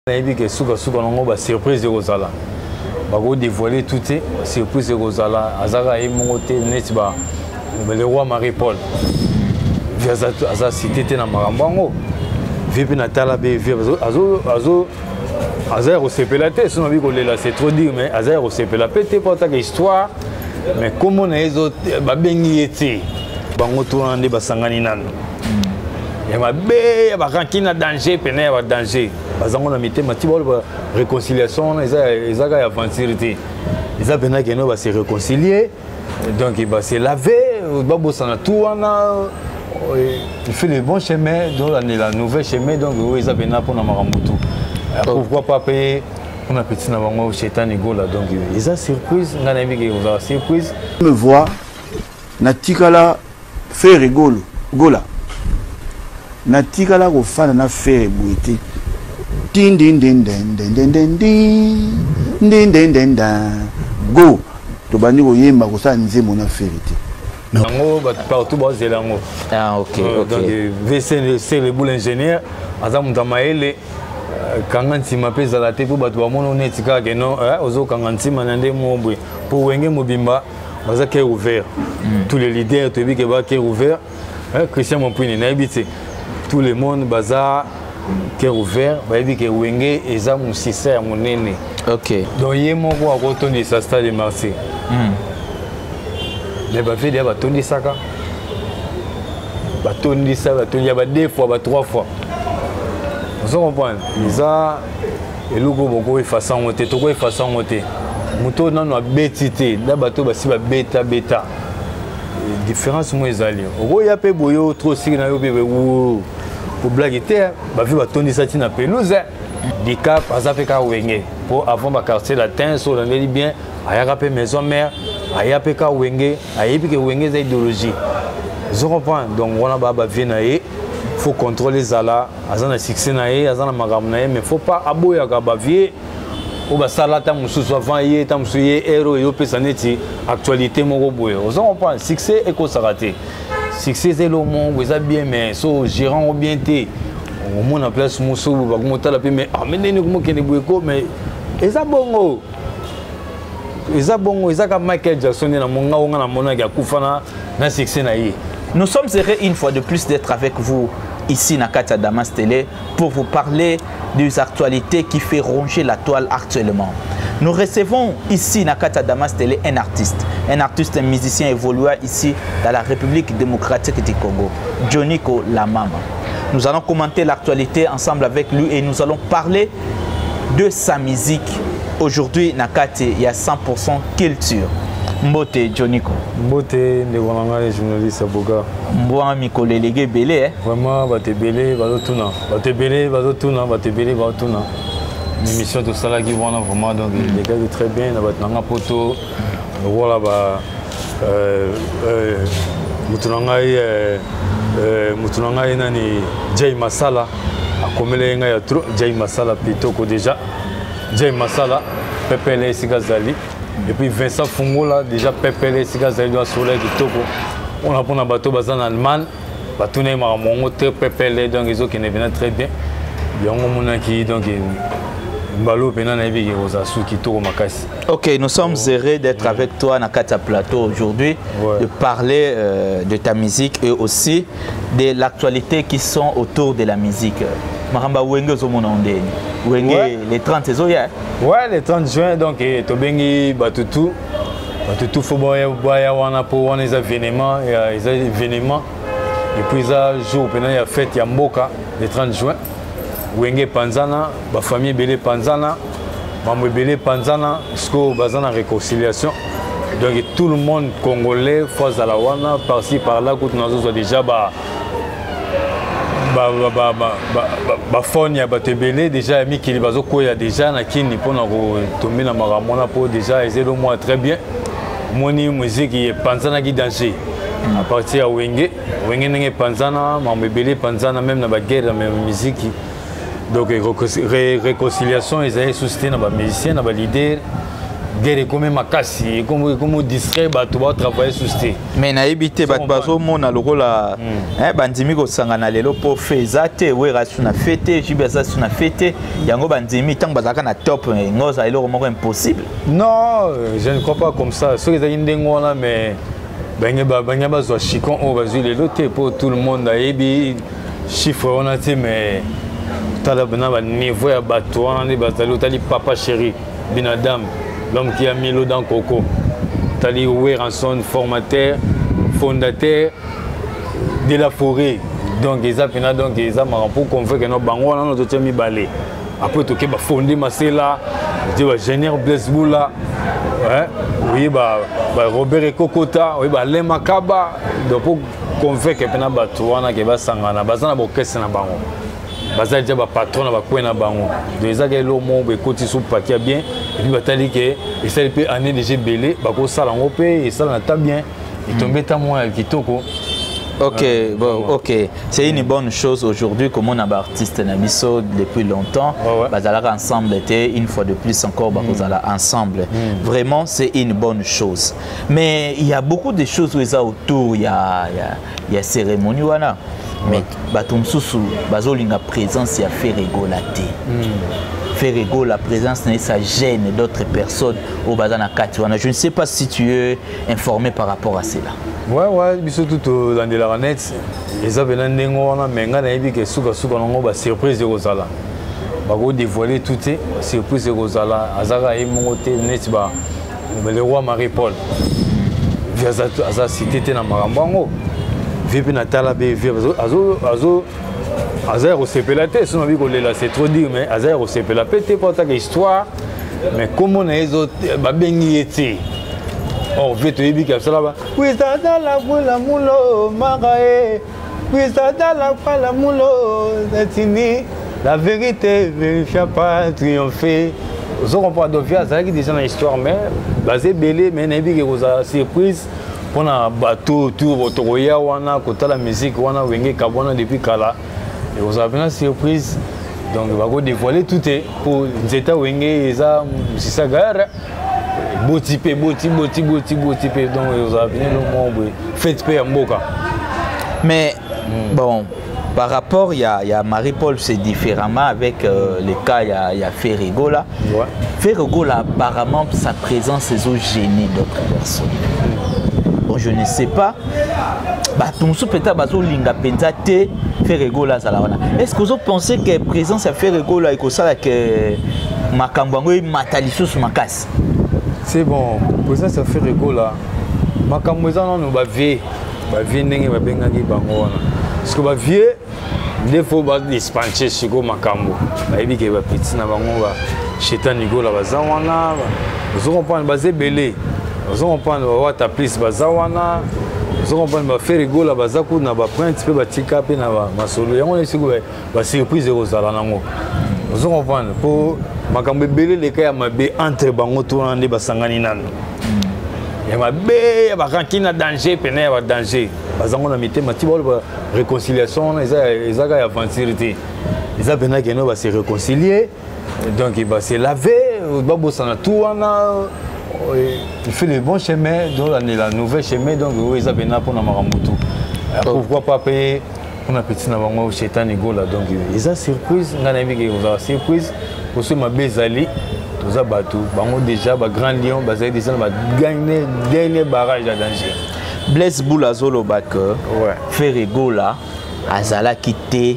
nayebi ke suka nango ba surprise ekozala bako dévoiler tout te surprise ekozala azaka ye mongo te neti ba le roi Marie Paul aza cité te na makambo yango vie mpe na tala be vie aza ya kosepela te sono abi kolela c'est trop dire mais aza ya kosepela pe te mpo ataka histoire mais komo na ye babengi ye te bango tona nde basangani nano ya mabe ya baranki na danger pene ya badanger bazango na mitema ti baolo réconciliation ezaka ya aventure te eza pena keno base réconcilier donc base laver babosana tout wana il fait le bon chemin donc la nouvelle chemin donc eza pena mpona makambo tu pourquoi pas payer on a petit na bango chétan egola donc eza surprise nga na yebiki ozala surprise me vois na tikala faire egolo gola na tikala kofana na faire boete din din din din din din din din din din din go to bandi koyemba kosala nzembo na ferité nango partout bazela yango ok donc c'est le boule ingénieur aza mutu amayele kanga ntima mpe ezala te mpo bato bamona neti kaka ke non ozokanga ntima na nde mobwe mpo wenge mobimba baza cœur ouvert tous les leaders toyebi ke ba cœur ouvert Christian Mompwini nayebi te tout le monde baza cœur ouvert bayebi ke wenge eza mosisa ya monene donc ye moko akotondisa stade de Marseille mais bavide ya batondisaka batondisa ba deux fois ba trois fois vous comprenez eza eloko boko efasa ngo te toko efasa ngo te moto nano abeti te da bato basi babeta différence mo ezali okoya pe boyo trop siki na yo pe pour blague te bavi batondisa ti na pelouse dicap aza pe ka wenge po avant ba quartier latin so landeli bien ayaka pe maison mère aya pe ka wenge ayebi ke wenge za idéologie vous comprenez donc wana ba vie na ye faut contrôler zala azana succès na ye azana makambo na ye mais faut pas aboyaka ba vie o ba salata mususu avant ye ta musu ye héros yo pesa neti actualité moko boye vous comprenez succès et ko sarate succès c'est le monde vous êtes bien mais so gérant ou bien té au monde en place musu ba ko motala pe mais mais neni ko kende boye ko mais eza bongo eza ka Michael Jackson na monga onga na mona ya kufana na succès na ye. Nous sommes heureux une fois de plus d'être avec vous ici na Kati ya Damas Télé pour vous parler des actualités qui fait ronger la toile actuellement. Nous recevons ici na Kati ya Damas Télé un artiste, un musicien évoluant ici dans la République démocratique du Congo, Joniko Lamama. Nous allons commenter l'actualité ensemble avec lui et nous allons parler de sa musique. Aujourd'hui na Kati il y a 100% culture. Mbote Joniko. Mbote ndeko les journalistes Boga. Mboa mikolo elege belé Vraiment bate belé bazotuna. Bate belé bazotuna. L'émission tout ça là qui vont vraiment donc les gars très bien na batanga poto. Voilà mutunanga nani Jay Masala akomele nga ya trop Jay Masala pitoko déjà. Jay Masala Pepele Sigazali. Et puis Vincent Fungola, déjà Pepele Sigazali doit soleil du Togo. On a pour un bateau basé en Allemagne. Bateau n'est pas mon très Pepele, donc ils ont qui ne viennent très bien. Il y a un moment qui donc Mbalo Pena Nabi qui vous a sous qui tourne ma casse. Ok, nous sommes heureux d'être avec toi na Kati ya Plateau aujourd'hui, de parler de ta musique et aussi de l'actualité qui sont autour de la musique. Maramba Wenge Zomona Ondeni. Wenge les 30 saisons hier. Ouais, le 30 juin donc Tobengi Batutu. Batutu faut boya wana pour wana les événements et puis ça jour pendant il y a fête il y a Mboka le 30 juin. Wenge Panzana, ba famille Belé Panzana, Mamwe Belé Panzana, jusqu'au bazana réconciliation. Donc tout le monde congolais face à la wana par-ci par-là quand nous avons déjà bafone ya bato ebele déjà mikili bazokoya déjà na kini mpona kotombe na makambo wana mpo déjà ezelo mwa très bien moni muziki epanzanaki danger à partir ya wenge ndenge epanzana mambo ebele epanzana même na baguerre ya miziki donc réconciliation ezali suscité na bamusicien na balider guerre comme makasi comme distrait bato ba travailler sur sté mais na ebité bato bazo mona lokola bandimi ko sangana lelo po fezate we rasu na fête jibeza su na fête yango bandimi tant bazaka na top ngoza elo moko impossible. Non, je ne crois pas comme ça. Ceux qui ont des ngona mais banya bazo chicon o bazu lelo te pour tout le monde a ebi chiffre on a dit mais tala bana niveau ya bato on a bazalo tali papa chéri Binadam, l'homme qui a mis l'eau dans Coco. Tali Ranson, formateur, fondateur de la forêt. Donc, ils ont pour qu'on fait que nos bangois, on a mis balai. Après, tu as fondé Masela, tu as généré Blesboula, oui, Robert et Kokota, oui, Lema Kaba. Donc, pour qu'on fait que nous avons des sangana, bazana bokese na bango. Bazali déjà patron na bakwe na bango. Donc, ils ont lo mo be koti sou paquet bien. Et puis, batali que et ça peut année déjà belé, bako sala ngope et ça na ta bien. Et tomber ta moi kitoko. Ok, bon, ok. C'est une bonne chose aujourd'hui, comme on a des artistes Nabiso depuis longtemps. Bazala ensemble était une fois de plus encore Bazala ensemble. Vraiment, c'est une bonne chose. Mais il y a beaucoup de choses où ça autour. Il y a cérémonie voilà. Mais Batumsusu, Bazolinga présence, il y a fait rigolater. Faire rigoler la présence, ça gêne d'autres personnes au Bazana Katiwana. Je ne sais pas si tu es informé par rapport à cela. Ouais, surtout dans la ranette, les avenants n'engorgent, mais quand on dit que souka n'ongo ba surprise de Rosala, ba go dévoiler tout est surprise de Rosala. Azara et monte net ba le roi Marie-Paul. Via Azara cité na Marambango. Vipi na tala be via azo Azar au CP la tête, sinon c'est trop dire, mais Azar au CP la tête, pas ta histoire, mais comment les autres, babengi était. Oh, vite, tu es bien ça là-bas. Oui, ça dans la boule à moulo, marae. Oui, ça dans la boule à moulo, c'est la vérité, vérifia pas triompher. Vous comprenez donc via ça qui déjà dans l'histoire, mais basé belé, mais n'est pas que vous surprise. Pour un bateau, tour, votre roya, wana, côté la musique, wana, wenge, kabona depuis Kala. Et vous avez une surprise, donc il va dévoiler tout est pour Zeta Wenge et ça, c'est ça gare. Boti, donc vous avez le monde fait paix en boca. Mais bon, par rapport, il y a Marie-Paul, c'est différemment avec les cas, il y a Ferrigola. Ouais. Ferrigola, apparemment, sa présence est gênée d'autres personnes. Bon, je ne sais pas. Est-ce que vous pensez que la présence de Ferrigola est comme ça que Makambango est matalisé sur ma casse? C'est bon, la présence de Ferrigola, Makambo est dans nos baviers. Baviers n'est pas bien gagné bango. Parce que baviers, des fois, ils dispenser sur Makambo. Baviers qui va petit na bango, Chetan Nigola bazawana. Vous comprenez, basé belé. Vous comprenez, Wata Plis bazawana. Vous comprenez, Ferrigola bazaku na ba print pe ba tika pe na ba masolo. Yango les ba surprise de Rosala nango. Vous comprenez, pour Makambo belé les cas ya mabe entre bango to na ba sangani nano. Ya mabe ya ba rankina danger pene ya danger. Bazango na mité mati ba réconciliation ils a aventurité. Ils a pena que no ba se réconcilier. Donc il va se laver, ba bosana tout wana. Il fait le bon chemin, donc la nouvelle chemin, donc ils ont besoin pour Namarambutu. Pourquoi pas payer pour un petit Navango chez Tanigola? Donc ils ont surprise, on a une surprise pour ceux qui ont bezali, tous ont battu. Bango déjà, Grand Lion, bazali déjà gagné dernier barrage à danger. Blaise Boulazolo Baker, Ferrigola, Azala quitté.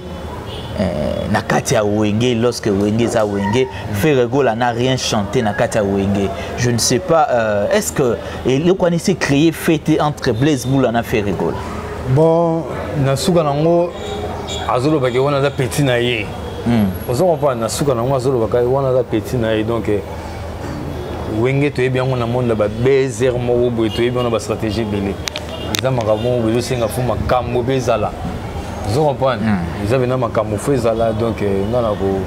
Nakatia Wenge, lorsque Wenge za Wenge, Ferrigola n'a rien chanté Nakatia Wenge. Je ne sais pas, est-ce que le connaissez créé fête entre Blaise Boula et Ferrigola? Bon, Nasuka Nango, Azolo Baki, on a des petits naïs. Vous comprenez, Nasuka Nango, Azolo Baki, on a des petits naïs. Donc, Wenge, tu es bien, on a un monde de baiser, tu es bien, on a une stratégie belé. Ils ont un ramon, ils ont un cambo bezala. Vous comprenez? Ils avaient un camouflage là, donc non,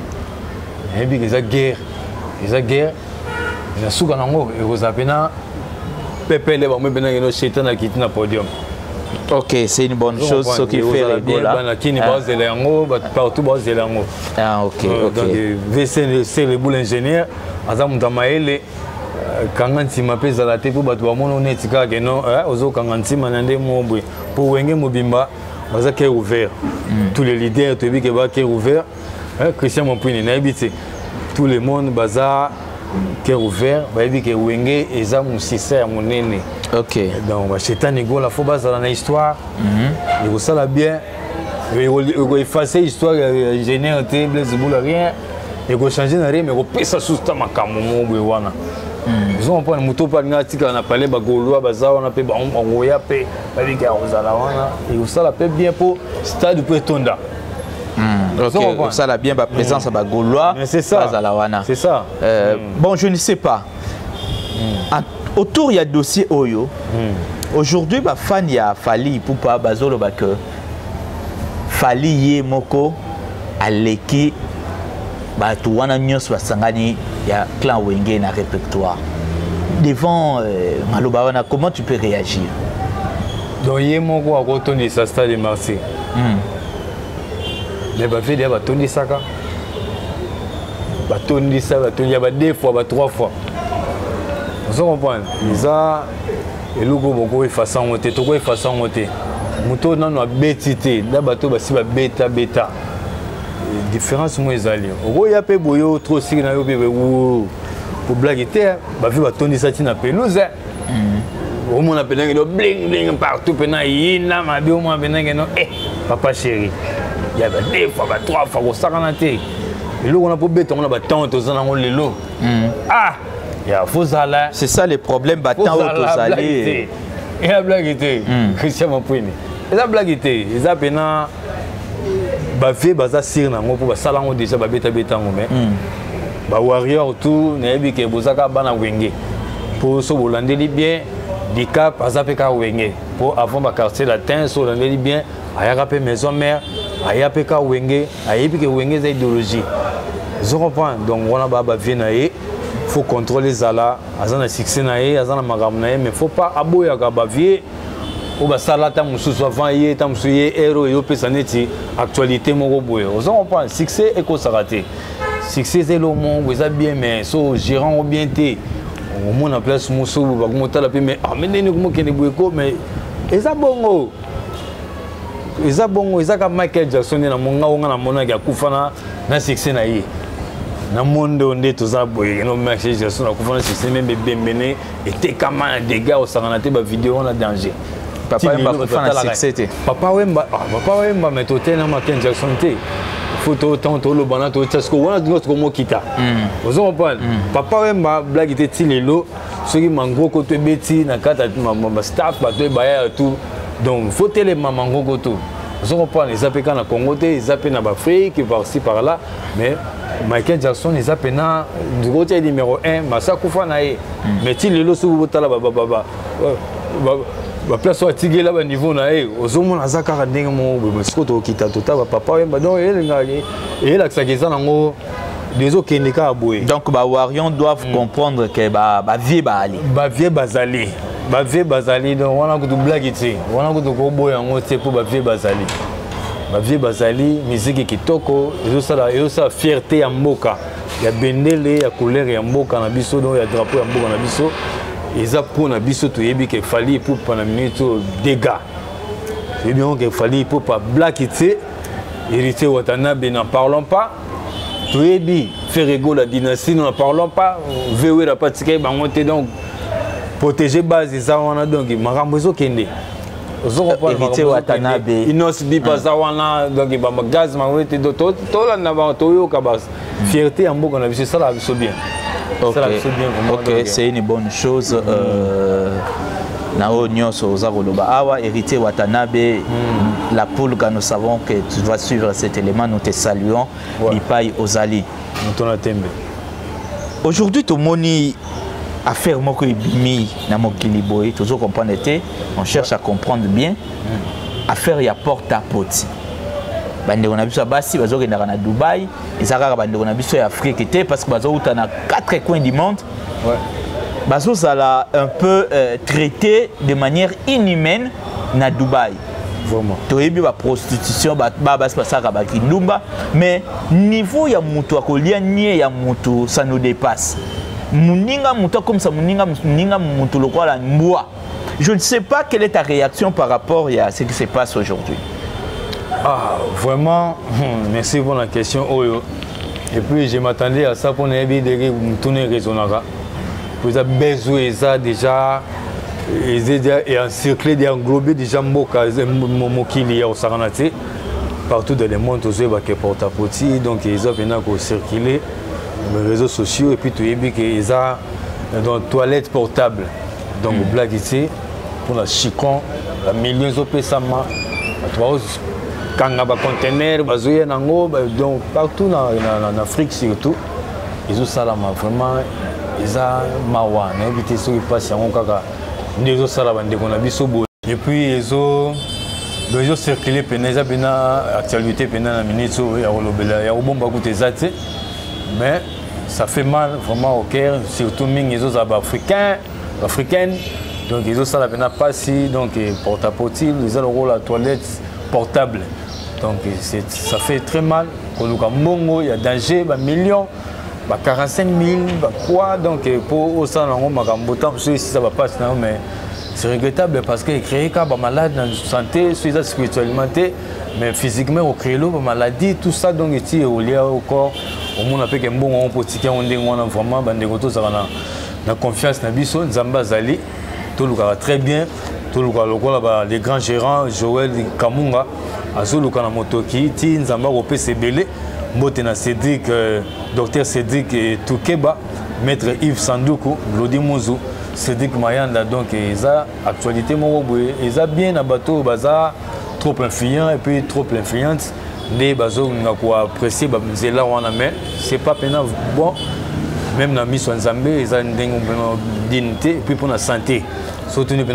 ils ont guerre. Ils ont guerre. Ils ont souvent ils ont Pepe les bambous ils ont chétan à quitter le podium. Ok, c'est une bonne chose ce qui fait Ferrigola. Partout bas Ah ok. Donc c'est le boule ingénieur. Azam Damaele kangantima pe zalate pour bato bamono netika ke non ozo kangantima nande mobwe pour wenge mobimba baza cœur ouvert tous les leaders tu dis que ba cœur ouvert Christian Mompouine na habité tout le monde baza cœur ouvert ba dit que wenge eza musisa ya monene. OK. Donc ba chetani go la faut bazala na histoire et vous ça la bien et vous effacer histoire générer Blaise Boula rien et vous changer na rien mais vous pesa susta makamu mobwe wana. Ils ont pas moto pas ngati kana parler ba goloa baza on appelle ba ngoya pe ba bika ozala wana et ça la peut bien pour stade peut tonda. OK, ça la bien ba présence ba goloa c'est ça bazala wana. C'est ça. Bon, je ne sais pas. Autour il y a dossier Oyo. Aujourd'hui ba fan ya Fally pour pas bazolo ba que Fally ye moko aleki ba to wana nyos basangani ya clan Wenge na répertoire. Devant Maloba wana, comment tu peux réagir? Donc ye moko a retourné sa stade de Marseille. Les ba fait des ba tourner ça ka. Ba tourner ça ba tourner ba deux fois ba trois fois. Vous comprenez? Isa eloko boko efasa ngote to ko efasa ngote. Muto nano abetité da bato ba si ba beta beta. Différence moi ezali. Oko ya pe boyo trop sigi na yo pe pour blague ba vi ba tourner ça tina pelouse. Au moins on appelle le bling bling partout pena yina ma bi au moins benenge no papa chéri. Il y a deux fois, trois fois, au saranate. Et là, on a pour bête, on a pas tant de temps, on a l'eau. Ah, il y a faux aller. C'est ça le problème, battant aux allées. Et la blague était, Christian Mompouine. Et la blague était, ils appellent bah fait baza sirna, moi pour ça là on déjà bah bêta bêta on met. Bah warrior tout, n'aimez que bozaka bana wenge. Pour ce Hollandais bien, des cas pas à faire wenge. Pour avant ma quartier latin, sur Hollandais bien, ayaka pe maison mère. Ayapeka Wenge, ayepike Wenge za idéologie. Je comprends. Donc on a baba vienaye, faut contrôler Zala, azana succès naye, azana magam naye, mais faut pas aboya ka bavie. Ou ba salata mususu avant yé, ta musuye héros yo pesaneti actualité moko boye. On comprend. Succès et ko saraté. Succès c'est le monde, vous avez bien mais so gérant ou bien té. Au monde en place musu ba komota la pe mais mais ne ko kene boyeko mais eza bongo. Eza bongo eza ka Michael Jackson na monga onga na mona ya kufana na succès na ye na monde onde toza boye no Michael Jackson na kufana succès même bembene était comme un dégât au sanganate ba vidéo na danger papa wemba kufana succès te papa wemba mais toté na Michael Jackson te photo tanto lo bana to tsasko wana notre mo kita ozo comprendre papa wemba blague était tilelo soki mango ko to beti na kata ma staff ba to baya tout. Donc, il faut les mamans gogoto. Vous comprenez, ils appellent na Congo, ils appellent na Afrique, par-ci, par-là. Mais Michael Jackson, ils appellent na du côté numéro 1, Massa Koufanae. Mais si les lots sont là, place soit tigé là, niveau nae. Aux hommes, on a zakara dengo, Scotto qui t'a tout à papa, donc et là, ça qui est en haut. Donc, les Warions doivent comprendre que la vie va aller. La vie va aller. Bavie bazali donc on a que de blague ici on a que de gros en moitié pour bavie bazali musique kitoko et ça fierté ya mboka ya bendele ya couleur ya mboka na biso donc ya drapeau ya mboka na biso eza pour na biso to yebi que Fally pour pendant minute dégâts c'est bien que Fally pour pas blague ici héritier Watanabe n'en parlons pas to yebi Ferrego la dynastie n'en parlons pas vewe la pratiquer bangote donc protéger base des awana donc marambozo kende héritier Watanabe inos bi bazawana donc ba gaz mangwete to la na ba to yo kabas fierté en mboka na biso ça la biso bien ça la biso bien OK c'est une bonne chose nao nyonso ozakoloba awa héritier Watanabe la poule que nous savons que tu dois suivre cet élément nous te saluons Ipai Ozali Mutona Tembe aujourd'hui to moni affaire moko ibimi na mokili boy toujours comprendre été on cherche à comprendre bien affaire ya porte à porte bande on a biso basi bazo ke na Dubaï ezaka bande on a biso ya Afrique était parce que bazo uta na 4 coins du monde bazo sala un peu traité de manière inhumaine na Dubaï vraiment toyebi ba prostitution ba basi basaka ba kindumba mais niveau ya mutu akolia nie ya mutu ça nous dépasse Muninga Mouta comme ça, Muninga Moutolo quoi la moi. Je ne sais pas quelle est ta réaction par rapport à ce qui se passe aujourd'hui. Ah, vraiment, merci pour la question. Et puis je m'attendais à ça pour me tourner raisonnable. Vous avez besoin de ça déjà. Et encercler, d'englober déjà Mokili au Saranate. Partout dans le monde, ils ont porte-à-porte. Donc ils ont circulé les réseaux sociaux. Et puis tu as vu qu'ils ont dans toilette portable. Donc blague ici, pour la chicon, la millions de personnes. Quand il y a des conteneurs, donc partout en Afrique surtout, ils ont ça vraiment, ils ont mawa, éviter ce qui passe en Okaka. Ils ont ça là, et puis ils ont circulé, ils ont actualité, ils ont mais ça fait mal vraiment au cœur, surtout les africaines, donc ils ont ça là, pas si, donc porte-à-porte, ils ont la toilette portable. Donc ça fait très mal. Il y a danger, millions, 45 000, quoi. Donc pour ça, ça va pas, mais c'est regrettable parce qu'il crée des malades dans la santé, spirituellement, mais physiquement, au créé l'eau, maladie, tout ça, donc il y a au corps. Au monde a fait un bon petit qui on vraiment la confiance dans Bisso, Nzamba Zali, tout le monde très bien. Les grands gérants, Joël Kamunga, Azuluka na Motoki, Nzamba Ropé Sebele, Motena Cédric, Dr Cédric Toukeba, Maître Yves Sandoukou, Glody Mouzou, Cédric Mayanda, donc ils ont actualité, ils ont bien abattu, trop influent et puis trop influente. Les bateaux ont apprécié, c'est pas bon, même dans la mission Nzambe, ils ont une dignité et puis pour la santé. Surtout le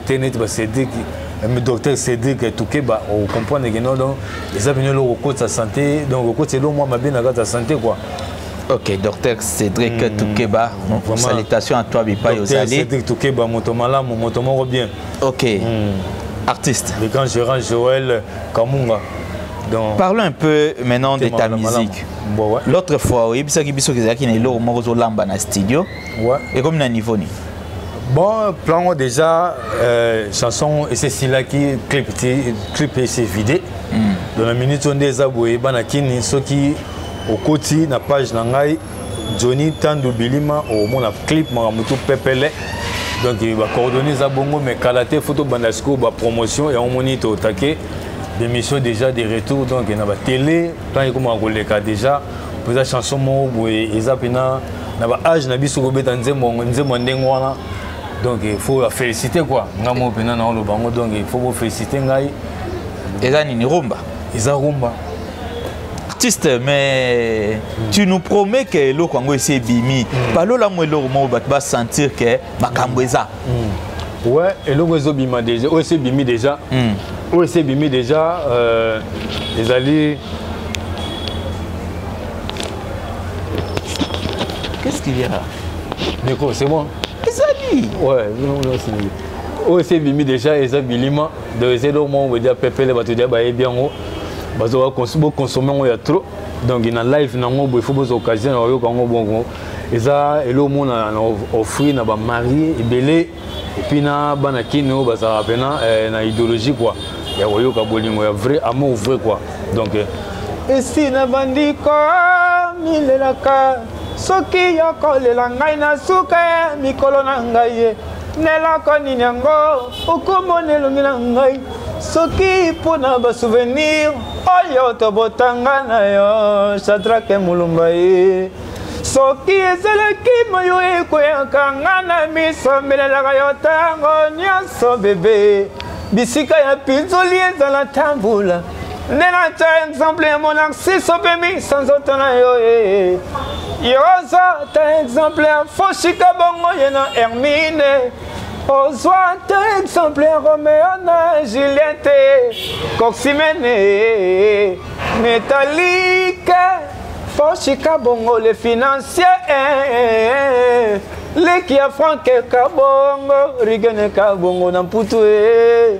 docteur Cédric Toukeba, on comprend que ils ont venu au côté de sa santé, donc au côté de moi, ma bien à sa santé quoi. Ok, docteur Cédric Toukeba, salutations à toi, Bipa Yozali. Cédric Toukeba, mon bien. Ok, artiste. Le grand gérant Joël Kamunga. Donc, parlons un peu maintenant de ta musique. Bon, ouais. L'autre fois, oui, il y a des gens qui ont dans le studio. Ouais. Et comme un niveau. Bon, plan déjà, chanson, et c'est celle-là qui clip et c'est vidé. Dans la minute, on des aboués, banakini, ceux qui, au côté, na page Nangai, Johnny Tandou Bilima, au monde clip, Maramutu Pepele. Donc, il va coordonner Zabongo, mais Kalate, photo bandasco, promotion, et on monite au taquet. Des missions déjà, des retours, donc il y a la télé, plan comme on les cas déjà, pour la chanson, ils ont âge, na biso robet en donc il faut la féliciter quoi. Donc il faut vous féliciter. Ils ont rumba. Ils ont rumba. Artiste, mais tu nous promets que le Congo est bimi. Par là, moi, le va sentir que Makambweza. Ouais, et le Congo bima déjà. Oui, c'est bimi déjà. Oui, c'est bimi déjà. Les alliés. Qu'est-ce qu'il y a? Nico, c'est moi. Ouais, non, c'est lui. Oh, c'est bimi déjà, et ça, bilima. De essayer de on va dire Pepe, les bateaux de bien haut. Parce qu'on va consommer, il y a trop. Donc, il y a un live, il faut des occasions, et ça, et le monde a offert, il y a marié, belé, et puis il y a une idéologie, quoi. Il y a un vrai amour, vrai, quoi. Donc, et si na bandi quoi, il est là, soki yokolela ngai na suka mikolo na ngai nelako nini yango okomona elongi na ngai soki mpona basouvenir oyo tobotanga na yo Shadrake Mulumba ye soki ezalaki moyo ekoyaka nga na miso mbelelaka yo ntango nyonso bebe bisika ya pinzoli ezala tambula Nenata exemple mon accès opemi sans autant yo Yoza ta exemple Foshika bongo yena Hermine Ozwa ta exemple Roméo na Juliette Coximene Métallique Foshika bongo les financiers Les qui a franqué kabongo Rigene kabongo na putue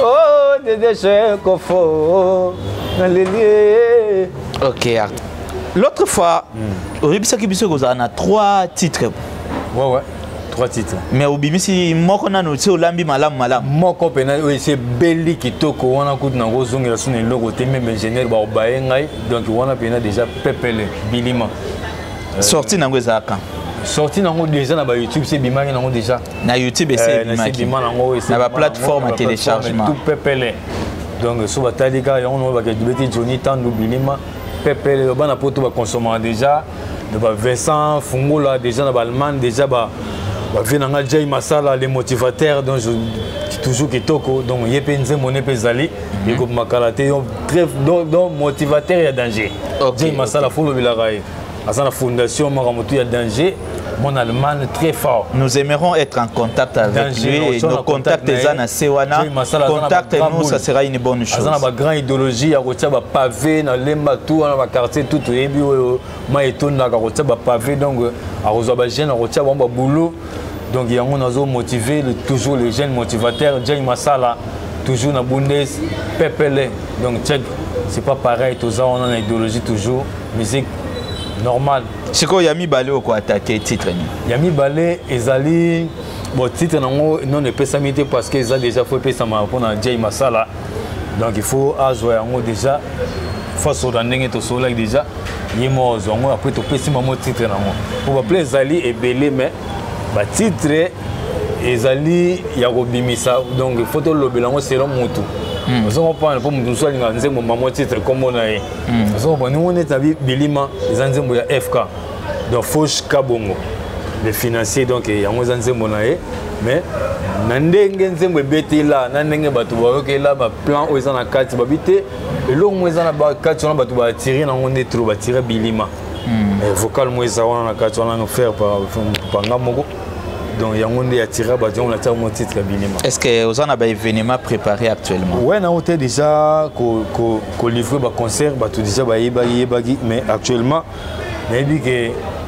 Oh, des déchets qu'on faut dans les lieux. Ok, L'autre fois, au Ribisa Kibiso, vous avez 3 titres. Ouais. 3 titres. Mais au Bimisi, moi, on a noté au Lambi Malam. Moi, c'est Belli qui toque, on a coupé dans le zone, il y a un logo, même ingénieur, donc on a déjà Pepele, Bilima. Sorti dans le Zaka. Sorti dans déjà sur YouTube, c'est Bima déjà. Na YouTube, c'est Bima. Na la plateforme à téléchargement. Tout Pepele. Donc, sur la Talika, on a dit Johnny Tandou Bilima, Pepele, on a poto consommer déjà. Vincent Fungola, déjà dans l'Allemagne, déjà. Venanga Jay Masala, les motivateurs, donc toujours qui toko, donc Yepenze Moné Pezali, et comme Makalate, donc motivateur il y a danger. Jay Masala, faut le vilaray. À la fondation, Maramotou, il y a danger. Mon Allemagne très fort. Nous aimerions être en contact avec lui. Nos contacts des Anna Sewana. Contactez-nous, ça sera une bonne chose. Il y a une grande idéologie, il y a un pavé, dans l'Embatou, dans le quartier, tout le monde. Il y a un pavé, donc il y a un boulot. Donc il y a un motivé, toujours les jeunes motivateurs. Jay Masala, toujours dans la Bundes, Pepele. Donc c'est pas pareil, tout ça, on a une idéologie toujours. Musique normale. C'est quoi Yami Balé ou quoi attaquer titre? Yami Balé, Ezali, bon titre non ne peut s'amiter parce qu'ils ont déjà fait ça pour Jay Masala. Donc il faut jouer déjà face au danding et au soleil déjà. Il est mort, après tu peux mon titre pour appeler Ezali et Belé mais titre Ezali Yarobimisa donc il faut le bilan c'est le mot. Nous avons pas pour nous soigner un maman titre comme on a. Nous avons nous on est à Bilima les anzembo ya FK donc Foch Kabongo les financiers donc il y a un anzembo nae mais nandenge nzembo beti là nandenge batu ba ok là ba plan aux en akati babité et l'eau moins en ba kati on batu ba tirer na on est trop ba tirer Bilima vocal moins ça on en akati on en faire par ngamoko. Donc il y a un monde qui a tiré on a tiré mon titre Bilima. Est-ce que vous en avez un événement préparé actuellement? Oui, on a déjà qu'on livre un concert, tout déjà mais actuellement, on a dit que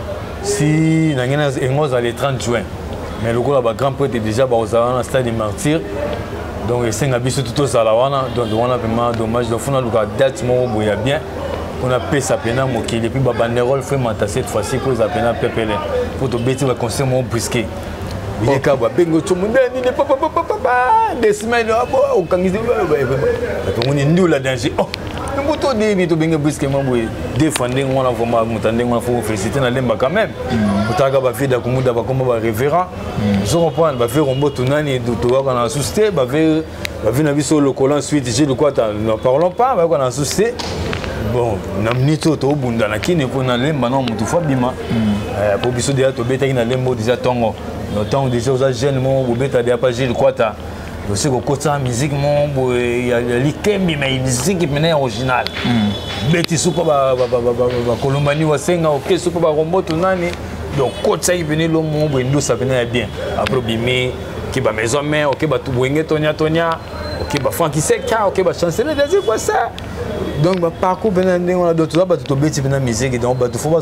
si on a le 30 juin, mais le grand prêtre est déjà dans le stade des martyrs. Donc c'est un bis tout ça là, donc on a vraiment dommage. Donc on a le date où il y a bien. On a payé sa peine à Moki, et puis Banderole fait monter cette fois-ci pour la peine à Pepele. Pour te bêter, le concert mon brisqué. Il est capable de bingo tout le monde, il est pas des semaines, au Kangizi, on est nul là danger. Oh, le bouton de bingo brisqué, moi, défendre, on a vraiment monté, on a fait féliciter dans l'emba quand même. On a gagné fait comme révérend. Je comprends, on va faire un beau tournage, on a suscité, on va venir sur le collant ensuite, j'ai de quoi n'en parlons pas, on a suscité. Bon, namnito to bunda na kine ko na lemba na mutu fa bima pour biso déjà to beta na lembo déjà tongo no temps déjà aux jeunes mon bo beta déjà pas j'ai quoi ta aussi ko kota musique mon bo ya likembi mais musique mena original beti super ba Colombani wa senga OK super ba rombo to nani donc kota ibeni lo mon bo ndo ça venait bien après bimé qui ba maison mais OK ba tout boenge tonya OK ba Francky Seka OK ba chancelier des quoi ça. Donc, parcours, on a d'autres musique, donc il faut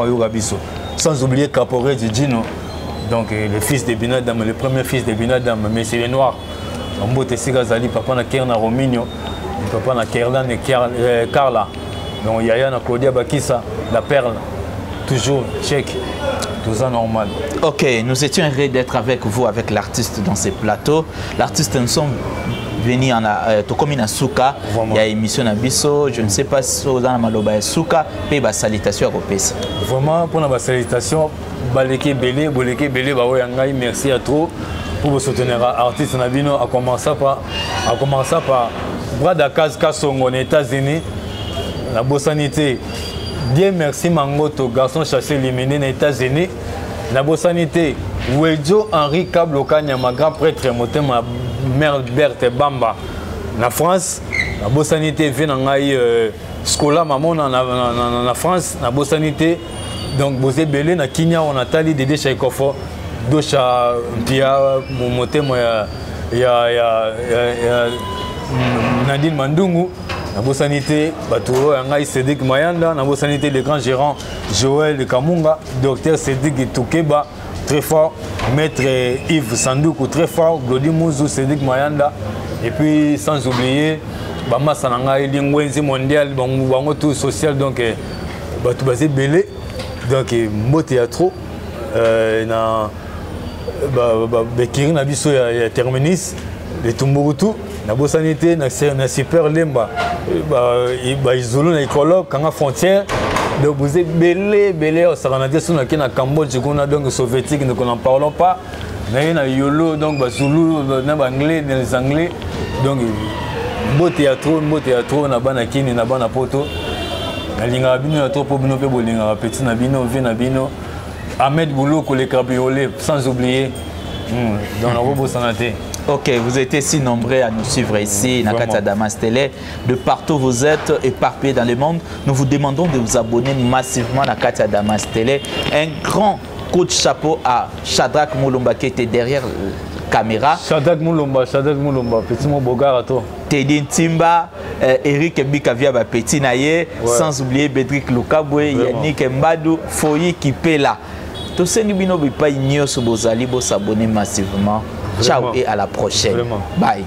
sans oublier Caporé de Gino, donc le fils de Binadam, le premier fils de Binadam, mais c'est les Noirs. On botte Sigazali, papa na Kerna Rominio, papa na Kerlan et Carla. Donc Yaya na Claudia Bakissa, la perle, toujours tchèque, tout ça normal. Ok, nous étions heureux d'être avec vous, avec l'artiste dans ces plateaux. L'artiste nous sommes venus comme une souka, il y a une émission à Bisso, je ne sais pas si vous avez une souka, puis une salutation à Kopes. Vraiment, pour la salutation, Baleke Belé, merci à trop pour vous soutenir. Artiste Nabino a commencé par Brada Kasongo aux États-Unis, la bossanité. Bien merci Mangoto, garçon chassé éliminé aux États-Unis. La bossanité, Wedjo Henri Kablokanya, ma grand prêtre, ma mère Berthe Bamba. En France, la bossanité vient en Scola, maman en France, la bossanité. Donc, Bosé Belé, na Kenya, on a tali Dédé Chaikofo, Docha, Pia, Motemo, Nadine Mandungu. La bossanité, Baturo, Angaï Sédik Mayanda, la bossanité, le grand gérant Joël Kamunga, docteur Sédik Toukeba, très fort, maître Yves Sandoukou, très fort, Glody Mouzou, Sédik Mayanda, et puis sans oublier, Bama Sanangaï, Lingwenzi mondial, Bango tout social, donc bato baza belé donc mbo théâtre na bekiri na biso ya terminus de Tumbukutu na bosani te na super lemba ba izulu na ikolo kanga frontière donc vous êtes belé au Saranate sur na Cambodge qu'on a donc soviétique donc n'en parlons pas mais na yolo donc ba zulu na anglais les anglais donc mbo théâtre na bana kini na bana poto na linga bino na trop bino pe bolinga petit na bino vi na bino Ahmed Bouloko les cabriolets sans oublier dans la robo Saranate. Ok, vous êtes si nombreux à nous suivre ici, Nakata Damas Télé. De partout vous êtes éparpillés dans le monde. Nous vous demandons de vous abonner massivement à Nakata Damas Télé. Un grand coup de chapeau à Shadrach Moulumba qui était derrière la caméra. Shadrach Moulumba, petit mon bogar à toi. Teddy Timba, Eric Bikavia Petit Naye, sans oublier Bédric Lukabwe, Yannick Mbadou, Foyi Kipela. Tous ces nous pas ignorent sur vos alibos, s'abonner massivement. Ciao et à la prochaine. Vraiment. Bye.